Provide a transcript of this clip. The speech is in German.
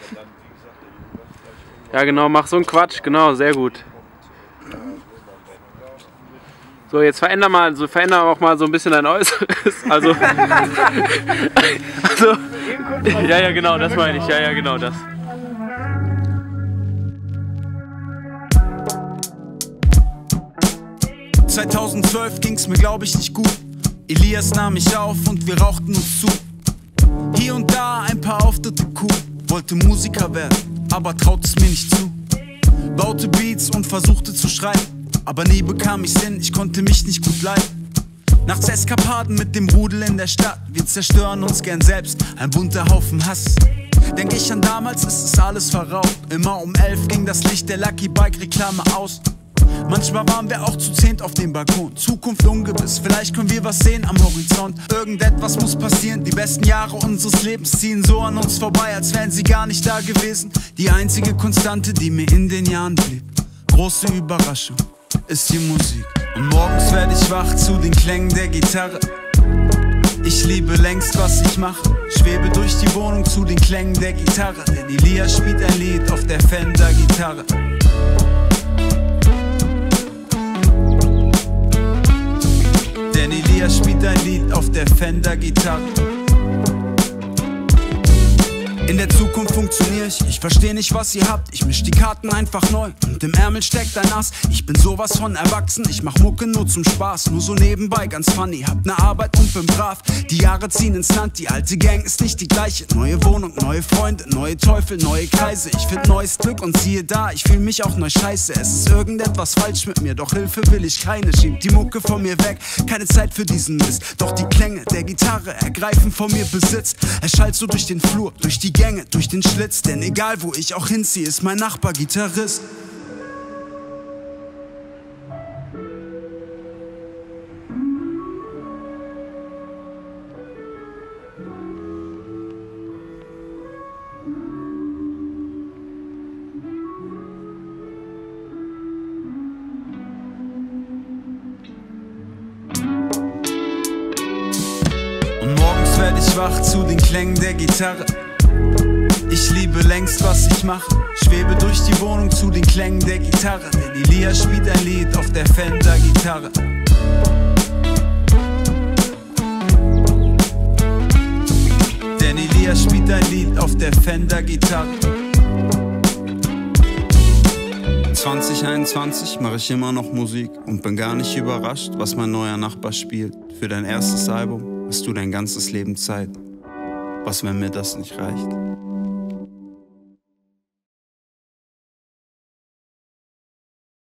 Ja genau, mach so einen Quatsch, genau, sehr gut. So, jetzt veränder auch mal so ein bisschen dein Äußeres. Also ja, genau, das meine ich. Ja, genau, das. ...2012 ging's mir glaub ich nicht gut. Elias nahm mich auf und wir rauchten uns zu. Hier und da ein paar Auftritte cool. Wollte Musiker werden, aber traute es mir nicht zu. Baute Beats und versuchte zu schreiben, aber nie bekam ich's hin, ich konnte mich nicht gut leiden. Nachts Eskapaden mit dem Rudel in der Stadt. Wir zerstören uns gern selbst, ein bunter Haufen Hass. Denk ich an damals, ist es alles verraucht. Immer um 11 ging das Licht der Lucky Bike Reklame aus. Manchmal waren wir auch zu 10 auf dem Balkon. Zukunft ungewiss, vielleicht können wir was sehen am Horizont. Irgendetwas muss passieren, die besten Jahre unseres Lebens ziehen so an uns vorbei, als wären sie gar nicht da gewesen. Die einzige Konstante, die mir in den Jahren blieb, große Überraschung, ist die Musik. Und morgens werde ich wach zu den Klängen der Gitarre. Ich liebe längst, was ich mache. Schwebe durch die Wohnung zu den Klängen der Gitarre. Denn Elias spielt ein Lied auf der Fender-Gitarre. Denn Elias spielt ein Lied auf der Fender-Gitarre. In der Zukunft funktioniere ich verstehe nicht, was ihr habt. Ich misch die Karten einfach neu und im Ärmel steckt ein Ass. Ich bin sowas von erwachsen, ich mach Mucke nur zum Spaß. Nur so nebenbei, ganz funny, hab ne Arbeit und bin brav. Die Jahre ziehen ins Land, die alte Gang ist nicht die gleiche. Neue Wohnung, neue Freunde, neue Teufel, neue Kreise. Ich find neues Glück und siehe da, ich fühl mich auch neu scheiße. Es ist irgendetwas falsch mit mir, doch Hilfe will ich keine. Schieb die Mucke von mir weg, keine Zeit für diesen Mist. Doch die Klänge der Gitarre ergreifen von mir Besitz. Es schallt so durch den Flur, durch die Gänge, durch den Schlitz, denn egal wo ich auch hinziehe, ist mein Nachbar Gitarrist. Und morgens werde ich wach zu den Klängen der Gitarre. Ich liebe längst, was ich mache. Schwebe durch die Wohnung zu den Klängen der Gitarre. Denn Elias spielt ein Lied auf der Fender-Gitarre. Denn Elias spielt ein Lied auf der Fender-Gitarre. 2021 mache ich immer noch Musik und bin gar nicht überrascht, was mein neuer Nachbar spielt. Für dein erstes Album hast du dein ganzes Leben Zeit. Was, wenn mir das nicht reicht?